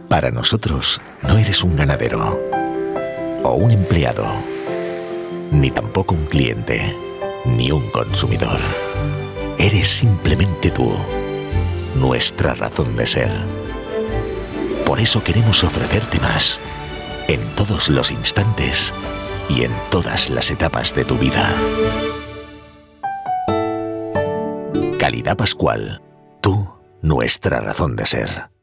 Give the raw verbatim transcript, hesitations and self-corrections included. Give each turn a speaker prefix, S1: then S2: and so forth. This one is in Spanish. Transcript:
S1: Para nosotros, no eres un ganadero o un empleado, ni tampoco un cliente, ni un consumidor. Eres simplemente tú, nuestra razón de ser. Por eso queremos ofrecerte más, en todos los instantes y en todas las etapas de tu vida. Calidad Pascual, tú, nuestra razón de ser.